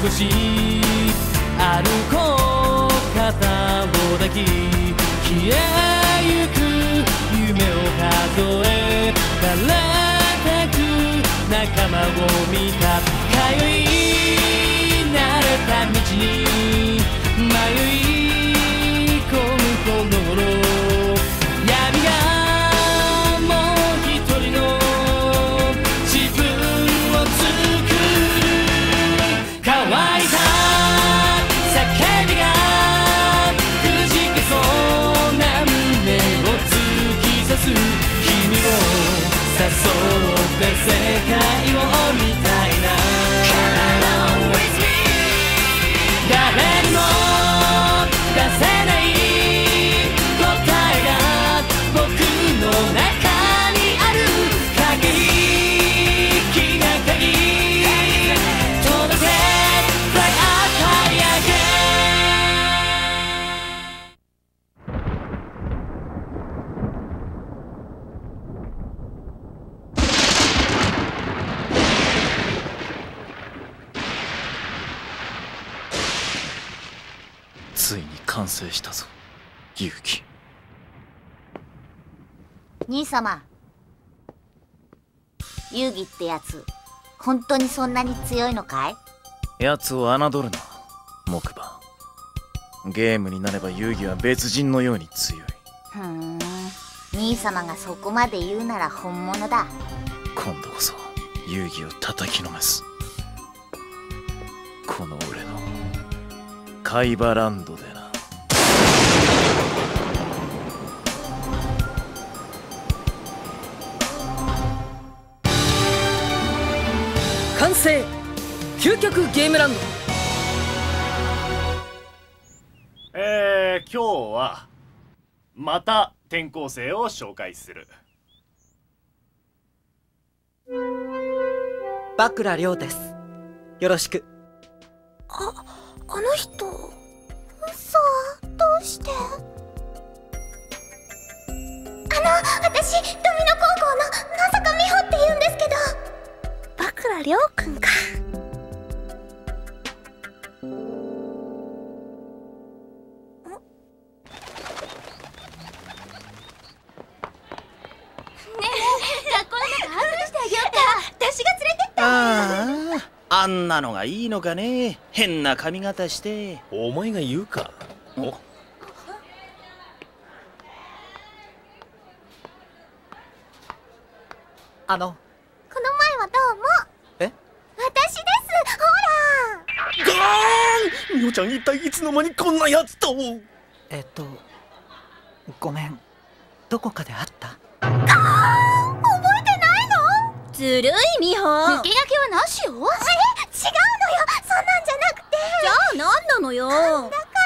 少し歩こう肩を抱き消えゆく夢を数え枯れてく仲間を見た通い慣れた道に迷い込む頃闇がもう一人の自分を作る乾いた叫びがくじけそうな胸を突き刺す君を誘って世界を見たいな誰にも出せない答えが僕の中にある限り気が鍵届け Fly up high again ついに完成したぞ勇気。 兄様、遊戯ってやつ本当にそんなに強いのかい？ 奴を侮るな木馬。ゲームになれば遊戯は別人のように強い。 兄様がそこまで言うなら本物だ。 今度こそ遊戯を叩きのめす。この俺の海馬ランドでな。 完成究極ゲームランド。 今日はまた転校生を紹介する。 バクラリョウです。よろしく。 あの人、嘘、どうして？私、ドミノ高校の野坂美穂って言うんですけど。バクラリョウくんか。 あんなのがいいのかね。変な髪型して。 お前が言うか。お、 この前はどうも。 え？ 私です、ほら。 ガーン！みほちゃん一体いつの間にこんなやつと。 ごめん。どこかで会った？ 覚えてないの？ ずるい美穂。抜け駆けはなしよ。 違うのよ、そんなんじゃなくて。 じゃあ何なのよ。 だからね。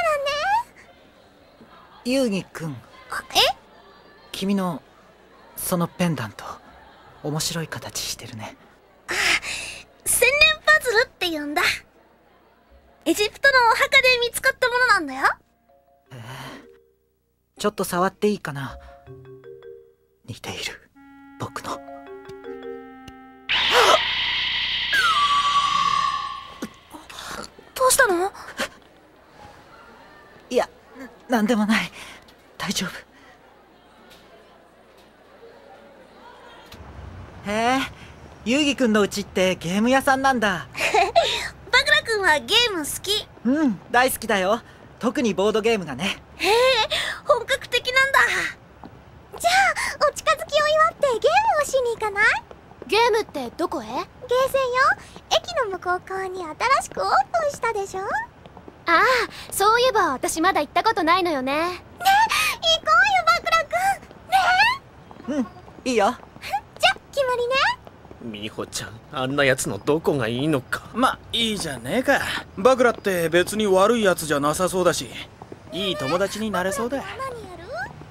遊戯くん。 え？ 君のそのペンダント面白い形してるね。 千年パズルって言うんだ。エジプトのお墓で見つかったものなんだよ。 ちょっと触っていいかな。似ている、僕の。 どうしたの？ いや、なんでもない。大丈夫。へえ、遊戯くんのうちってゲーム屋さんなんだ。 バクラくんはゲーム好き？ うん、大好きだよ。特にボードゲームがね。 へえ、本格的なんだ。じゃあ、お近づきを祝ってゲームをしに行かない？ ゲームってどこへ？ ゲーセンよ。駅の向こう側に新しくオープンしたでしょ？ ああ、そういえば私まだ行ったことないのよね。 ねえ、行こうよ、バクラくん。ねうん、いいよ。 じゃ、決まりね。 みほちゃん、あんなやつのどこがいいのか。 ま、いいじゃねえか。バクラって別に悪いやつじゃなさそうだし、いい友達になれそうだ。 何やる？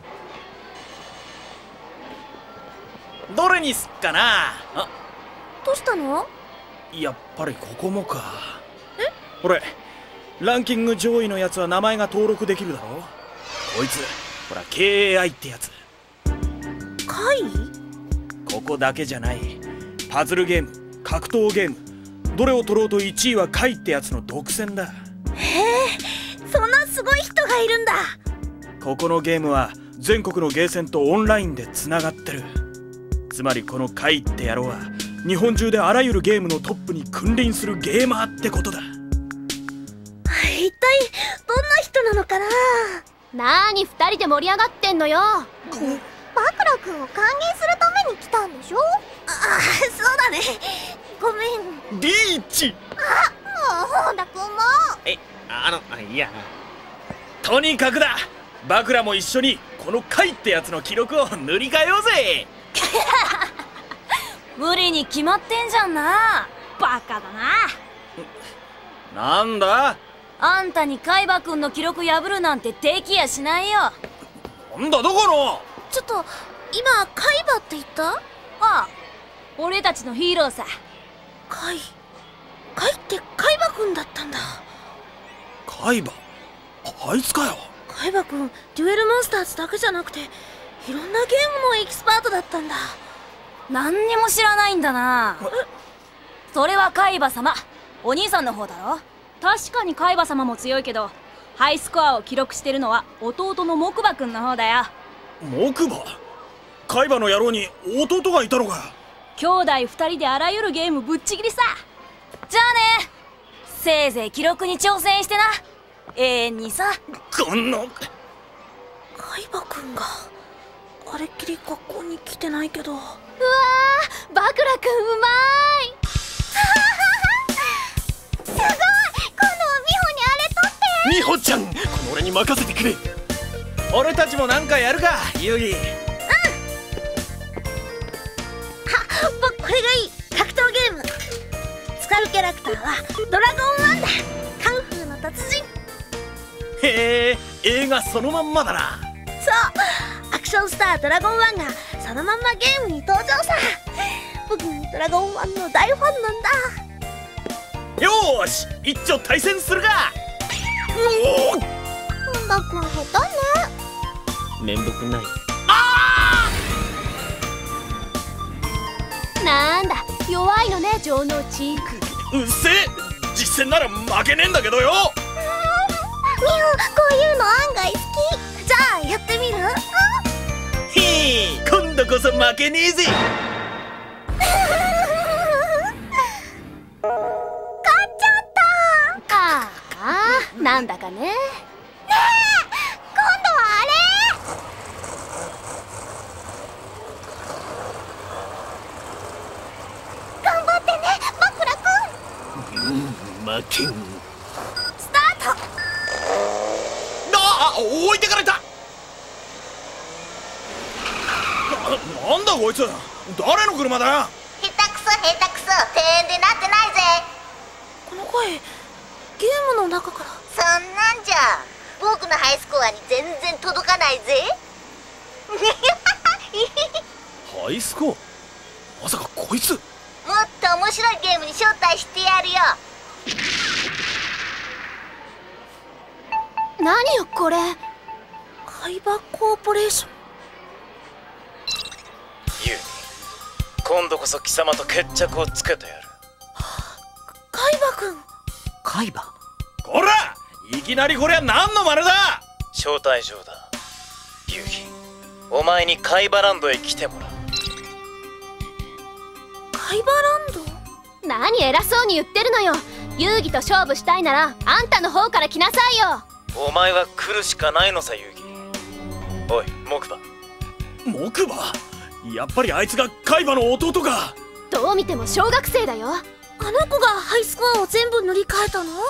どれにすっかな。あ、 どうしたの？ やっぱりここもか。これランキング上位のやつは名前が登録できるだろ。こいつほら KAI ってやつ。 怪異？ ここだけじゃない。パズルゲーム、格闘ゲーム、 どれを取ろうと1位はカイってやつの独占だ。 へえ、そんなすごい人がいるんだ。 ここのゲームは全国のゲーセンとオンラインでつながってる。つまりこのカイって野郎は日本中であらゆるゲームのトップに君臨するゲーマーってことだ。 一体どんな人なのかな。 なーに2人で盛り上がってんのよ。 バクラ君を歓迎するために来たんでしょ。そうだね、ごめん。 リーチ。 もう本田君も。 いや、 とにかくだ、バクラも一緒にこのカイってやつの記録を塗り替えようぜ。 無理に決まってんじゃんな。バカだな。 なんだ、 あんたに海馬くんの記録破るなんてできやしないよ。 なんだどこの。 ちょっと今海馬って言った？ ああ、俺たちのヒーローさ。 海って海馬くんだったんだ。 カイバ、あいつかよ。 海馬くん、デュエルモンスターズだけじゃなくていろんなゲームのエキスパートだったんだ。 何にも知らないんだな。それは海馬様、お兄さんの方だろ。確かに海馬様も強いけど、ハイスコアを記録してるのは弟の木馬くんの方だよ。 木馬、カイバの野郎に弟がいたのか。 兄弟2人であらゆるゲームぶっちぎりさ。じゃあね、せいぜい記録に挑戦してな、永遠にさ。 この海馬くんがあれっきり学校に来てないけど。 うわー、バクラくんうまーい。すごい、今度は美穂にあれ取って。 美穂ちゃん、この俺に任せてくれ。 俺たちもなんかやるか、ユギ。 これがいい。格闘ゲーム。使うキャラクターはドラゴンワンだ。カンフーの達人。 へえ、映画そのまんまだな。 そう、アクションスタードラゴンワンがそのまんまゲームに登場さ。僕ドラゴンワンの大ファンなんだ。 よーし、一丁対戦するか。 本田君下手ね。 面目ない。 なんだ、弱いのね、城之内。 うっせえ、実戦なら負けねえんだけどよ。 美穂、こういうの案外好き。じゃあやってみる？ へえ、今度こそ負けねえぜ。 勝っちゃった。 ああ、なんだかね。 ねえ、今度はあれ。頑張ってね、バクラ君。 負けん。 スタート。 置いてかれた。なんだこいつ、誰の車だよ。 下手くそ下手くそ、庭園でなってないぜ。この声、ゲームの中から。そんなんじゃ僕のハイスコアに全然届かないぜ。 ハイスコア、まさかこいつ。 もっと面白いゲームに招待してやるよ。 何よこれ。 海馬コーポレーション。 ユウ、今度こそ貴様と決着をつけてやる。 海馬くん。 海馬。 こら、いきなりこりゃ何の真似だ。 招待状だ。ユウギ、お前に海馬ランドへ来てもらう。 海馬ランド？ 何偉そうに言ってるのよ。遊戯と勝負したいならあんたの方から来なさいよ。 お前は来るしかないのさ、ユウギ。おい、木馬。 木馬？やっぱりあいつが海馬の弟か。 どう見ても小学生だよ。 あの子がハイスコアを全部塗り替えたの？ほ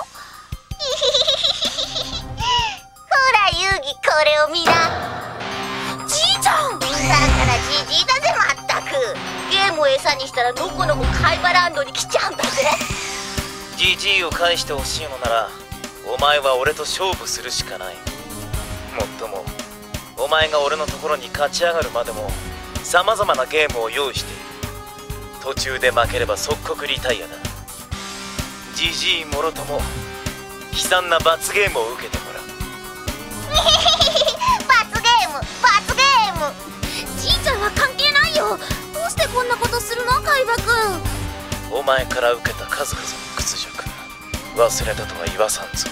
ら遊戯、これを見な。じいちゃん。だからじじいだぜ、まったく。ゲームを餌にしたらのこのこ海馬ランドに来ちゃうんだぜ。 ジジイを返してほしいのなら、お前は俺と勝負するしかない。もっともお前が俺のところに勝ち上がるまでもさまざまなゲームを用意している。途中で負ければ即刻リタイアだ。ジジイもろとも悲惨な罰ゲームを受けてもらう。 罰ゲーム、罰ゲーム。じいちゃんは関係ないよ。どうしてこんなことするの、海馬くん。 お前から受けた数々の屈辱忘れたとは言わさんぞ。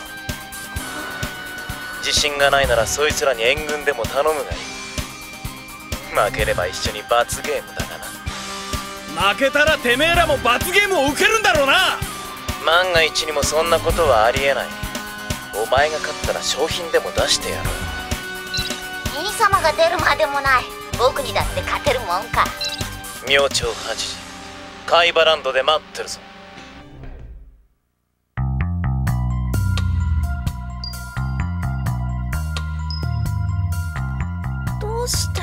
自信がないならそいつらに援軍でも頼むがいい。負ければ一緒に罰ゲームだがな。 負けたらてめえらも罰ゲームを受けるんだろうな。 万が一にもそんなことはありえない。お前が勝ったら商品でも出してやろう。 兄様が出るまでもない。僕にだって勝てるもんか。 明朝8時カイバランドで待ってるぞ。 どうして？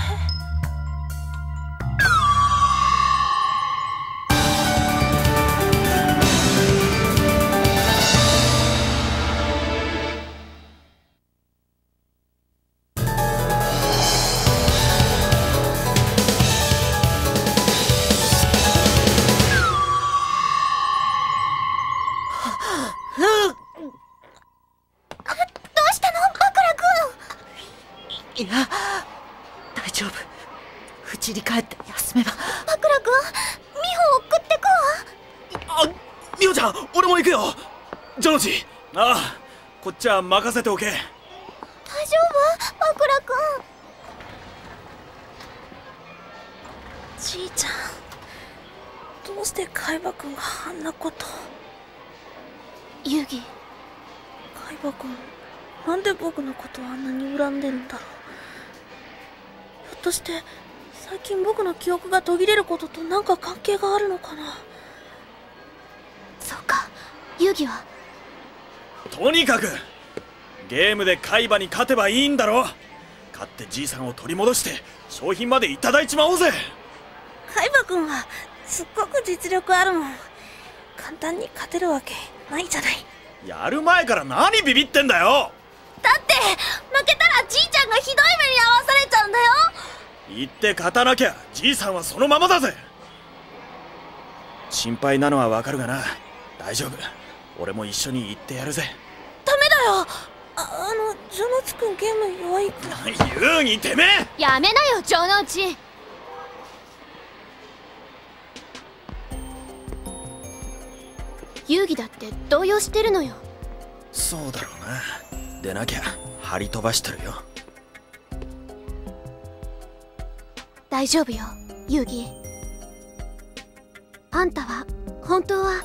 いや、大丈夫。家に帰って休めば。 バクラ君、美穂送ってくわ。 あ、美穂ちゃん、俺も行くよ。ジョージ。ああ、こっちは任せておけ。 大丈夫？バクラ君。 じいちゃん、どうして海馬くんがあんなこと。 遊戯、 海馬くん、なんで僕のことをあんなに恨んでるんだろう。ひょっとして最近僕の記憶が途切れることと何か関係があるのかな。 そうか、遊戯は。 とにかくゲームで海馬に勝てばいいんだろ。勝ってじいさんを取り戻して商品までいただいちまおうぜ。 海馬くんはすっごく実力あるもん。簡単に勝てるわけないじゃない。 やる前から何ビビってんだよ。 だって負けたらじいちゃんがひどい目に遭わされちゃうんだよ。 言って勝たなきゃじいさんはそのままだぜ。心配なのはわかるがな。大丈夫、俺も一緒に行ってやるぜ。 ダメだよ。ジョノツくんゲーム弱いから。 遊戯てめえ、 やめなよ城之内。遊戯だって動揺してるのよ。 そうだろうな。でなきゃ張り飛ばしてるよ。 大丈夫よ遊戯。あんたは本当は。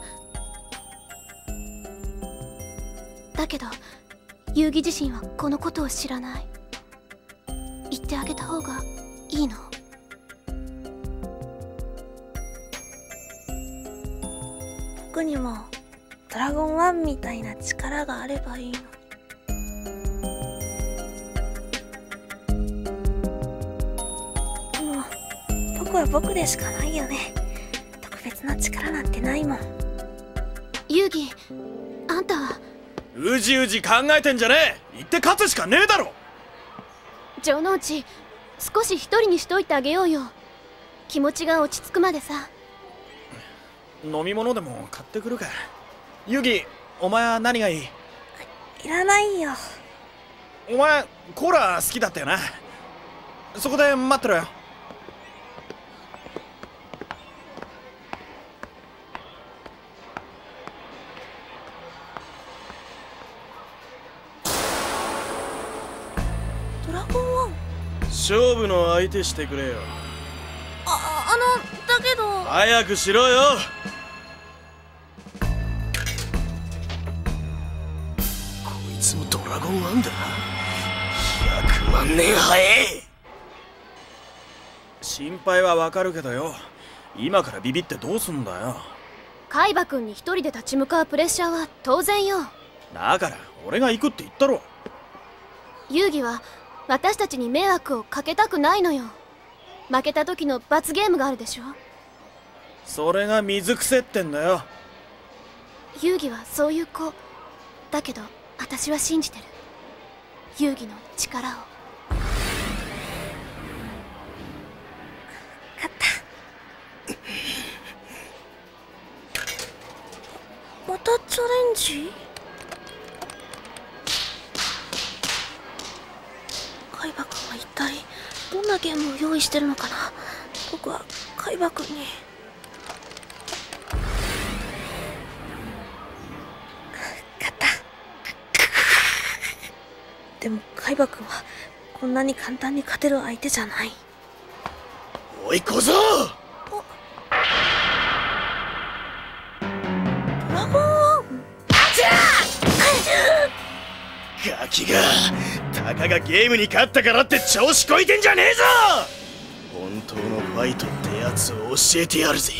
だけど遊戯自身はこのことを知らない。言ってあげた方がいいの。 僕にもドラゴン1みたいな力があればいいの。でも僕は僕でしかないよね。特別な力なんてないもん。 遊戯、あんたは。 うじうじ考えてんじゃねえ。言って勝つしかねえだろ。 城之内、少し一人にしといてあげようよ。気持ちが落ち着くまでさ。 飲み物でも買ってくるか。遊戯、お前は何がいい？ いらないよ。 お前コーラ好きだったよな。そこで待ってろよ。 ドラゴン1？ 勝負の相手してくれよ。 だけど。 早くしろよ。こいつもドラゴン1だ。100万年早え。心配はわかるけどよ、今からビビってどうすんだよ。 海馬くんに一人で立ち向かうプレッシャーは当然よ。 だから俺が行くって言ったろ。 遊戯は私たちに迷惑をかけたくないのよ。負けた時の罰ゲームがあるでしょ。 それが水癖ってんだよ。 遊戯はそういう子だけど、私は信じてる遊戯の力を。 勝った。またチャレンジ？海馬くんは一体どんなゲームを用意してるのかな。僕は海馬くんに。 でも海馬くんはこんなに簡単に勝てる相手じゃない。 おい小僧、 ドラゴンワン。 ガキがたかがゲームに勝ったからって調子こいてんじゃねえぞ。本当のファイトってやつを教えてやるぜ。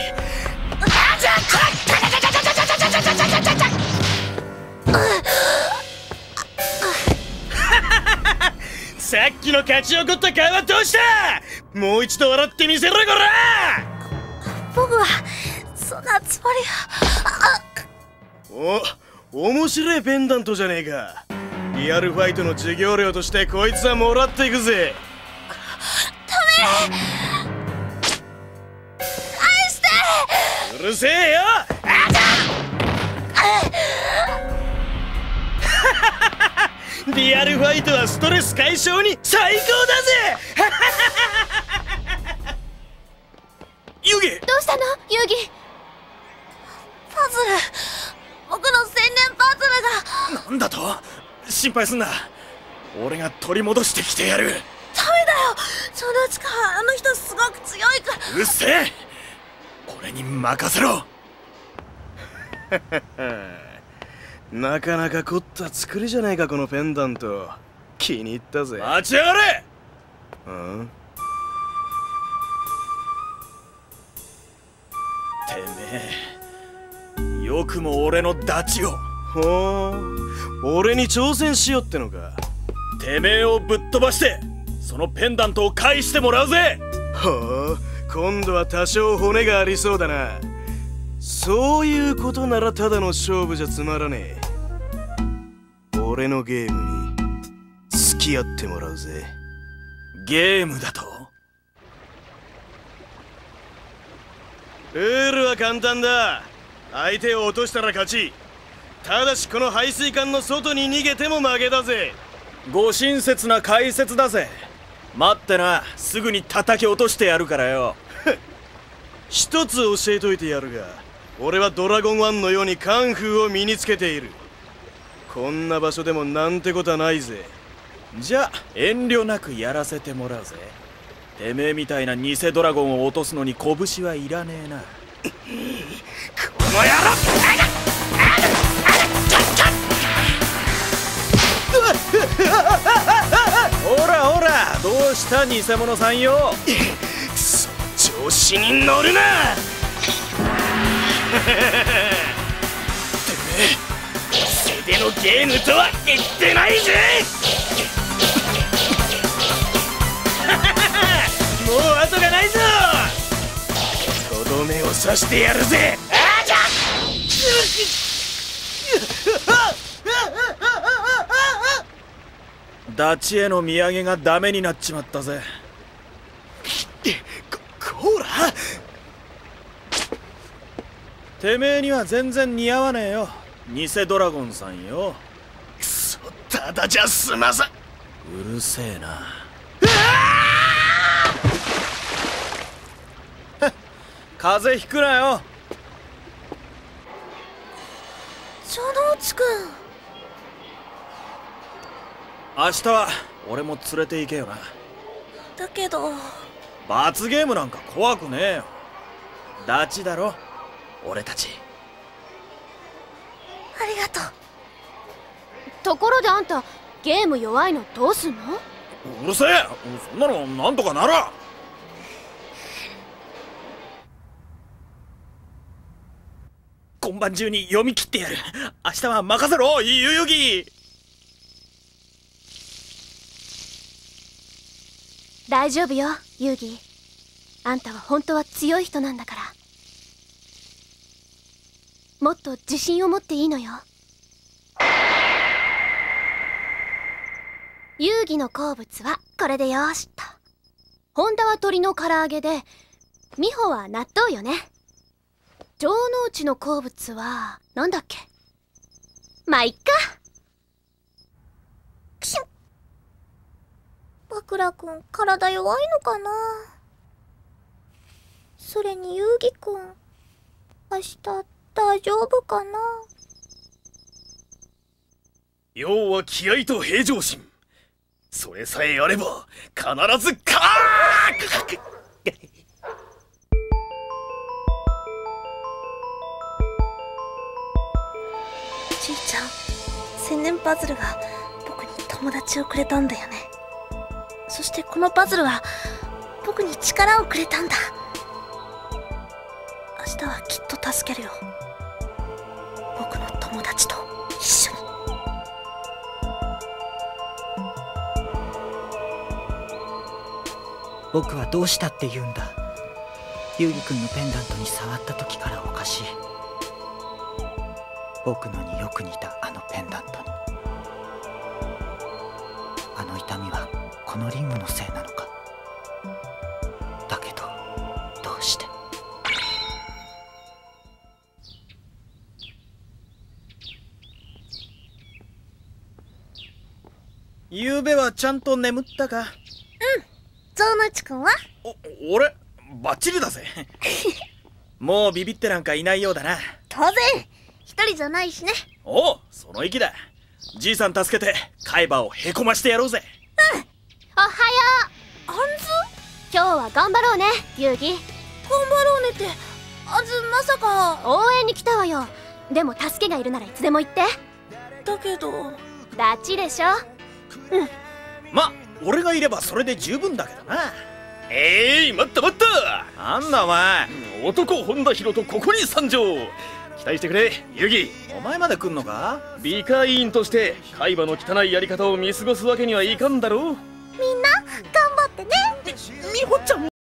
さっきの勝ち怒った顔はどうした。もう一度笑ってみせろこら。 僕はそんなつもりは。 面白いペンダントじゃねえか。リアルファイトの授業料としてこいつはもらっていくぜ。 ダメ、返して。 うるせえよ。リアルファイトはストレス解消に最高だぜ。ユギ、 どうしたのユギ。 パズル、僕の千年パズルが。 なんだと。心配すんな、俺が取り戻してきてやる。 ダメだよ、その力。あの人すごく強いから。 うっせえ、俺に任せろ。なかなか凝った作りじゃないかこのペンダント。気に入ったぜ。待ちやがれ。てめえ、よくも俺のダチを。ほう、俺に挑戦しようってのか。てめえをぶっ飛ばしてそのペンダントを返してもらうぜ。ほう、今度は多少骨がありそうだな。そういうことならただの勝負じゃつまらねえ。俺のゲームに付き合ってもらうぜ。ゲームだと。ルールは簡単だ。相手を落としたら勝ち。ただしこの排水管の外に逃げても負けだぜ。ご親切な解説だぜ。待ってな、すぐに叩き落としてやるからよ。一つ教えといてやるが、俺はドラゴン1のようにカンフーを身につけている。こんな場所でもなんてことはないぜ。じゃあ遠慮なくやらせてもらうぜ。てめえみたいな偽ドラゴンを落とすのに拳はいらねえな。この野郎。ほらほら、どうした偽物さんよ。くそ、調子に乗るな。てめえ、素手のゲームとは言ってないぜ。もう後がないぞ。とどめを刺してやるぜ。ダチへの土産がダメになっちまったぜ。こら、てめえには全然似合わねえよ、偽ドラゴンさんよ。くそ、ただじゃ済まさ。うるせえな。風邪ひくなよ。 城之内くん、 明日は俺も連れて行けよな。 だけど罰ゲームなんか怖くねえよ。ダチだろ俺たち。 ありがとう。 ところであんたゲーム弱いのどうすんの？ うるせえ、そんなのなんとかなら。今晩中に読み切ってやる。明日は任せろ、ゆゆぎ。 大丈夫よ、ユーギ。あんたは本当は強い人なんだから。もっと自信を持っていいのよ。ユーギの好物はこれでよーしっと。ホンダは鶏の唐揚げで、ミホは納豆よね。城之内の好物はなんだっけ。まあいっか。 クシュン。バクラくん体弱いのかな。それにユーギくん明日大丈夫かな。 要は気合と平常心。 それさえあれば必ずじいちゃん、千年パズルが僕に友達をくれたんだよね。そしてこのパズルは僕に力をくれたんだ。明日はきっと助けるよ、僕の友達と一緒に。 僕はどうしたって言うんだ。ユウギ君のペンダントに触った時からおかしい。僕のによく似たあのペンダントに。あの痛みはこのリングのせいなのか。だけどどうして。 ゆうべはちゃんと眠ったか？ ゾウノチ君は？ 俺バッチリだぜ。もうビビってなんかいないようだな。 当然一人じゃないしね。 おう、その意気だ。じいさん助けて海馬をへこましてやろうぜ。 おはよう。 アンズ？ 今日は頑張ろうね、ユウギ。 頑張ろうねって、アンズまさか。 応援に来たわよ。でも助けがいるならいつでも言って。 だけどダチでしょ。 ま、俺がいればそれで十分だけどな。待った待った。なんだお前、男本田博とここに参上。期待してくれ、ユギ。お前まで来んのか？美化委員として海馬の汚いやり方を見過ごすわけにはいかんだろう。 みんな頑張ってね。 みほちゃん。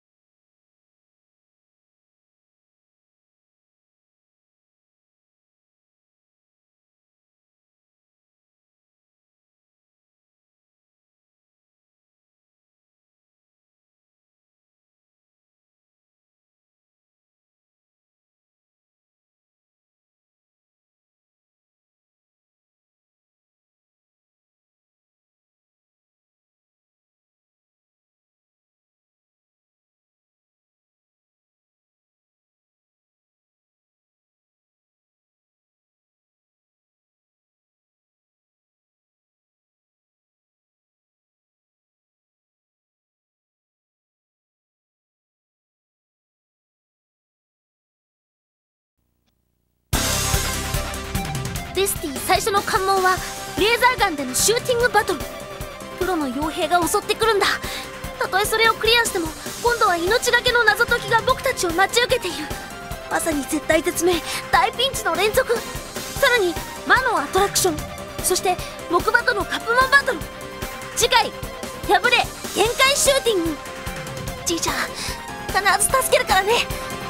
デスティ最初の関門はレーザーガンでのシューティングバトル。プロの傭兵が襲ってくるんだ。たとえそれをクリアしても今度は命がけの謎解きが僕たちを待ち受けている。まさに絶体絶命、大ピンチの連続。さらに魔のアトラクション、そして木馬とのカップマンバトル。次回破れ限界シューティング。じいちゃん必ず助けるからね。